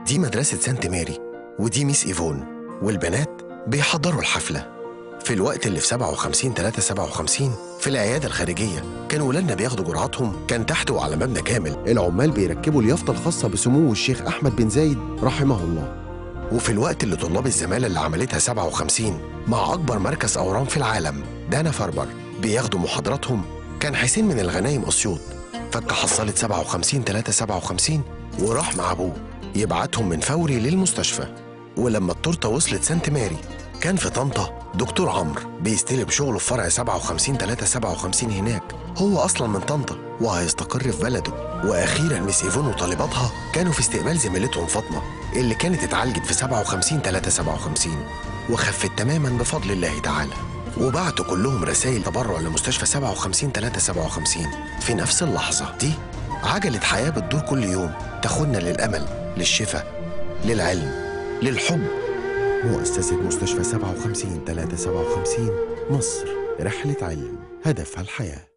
دي مدرسة سانت ماري، ودي ميس إيفون، والبنات بيحضروا الحفلة. في الوقت اللي في 57/3/57 في العيادة الخارجية كان ولادنا بياخدوا جرعاتهم، كان تحت وعلى مبنى كامل العمال بيركبوا اليافطة الخاصة بسمو الشيخ أحمد بن زايد رحمه الله. وفي الوقت اللي طلاب الزمالة اللي عملتها 57 مع أكبر مركز أورام في العالم دانا فاربر بياخدوا محاضراتهم، كان حسين من الغنايم أسيوط فك حصلت 57/3/57 وراح مع أبوه يبعتهم من فوري للمستشفى. ولما التورته وصلت سانت ماري كان في طنطا دكتور عمرو بيستلم شغله في فرع 57/3/57 هناك، هو أصلا من طنطا وهيستقر في بلده. وأخيرا ميس إيفون وطالباتها كانوا في استقبال زميلتهم فاطمة اللي كانت اتعالجت في 57/3/57 وخفت تماما بفضل الله تعالى، وبعتوا كلهم رسائل تبرع لمستشفى 57/3/57. في نفس اللحظة دي عجلة حياة بتدور كل يوم تاخدنا للأمل، للشفاء، للعلم، للحب. مؤسسة مستشفى 57/3/57 مصر، رحلة علم هدفها الحياة.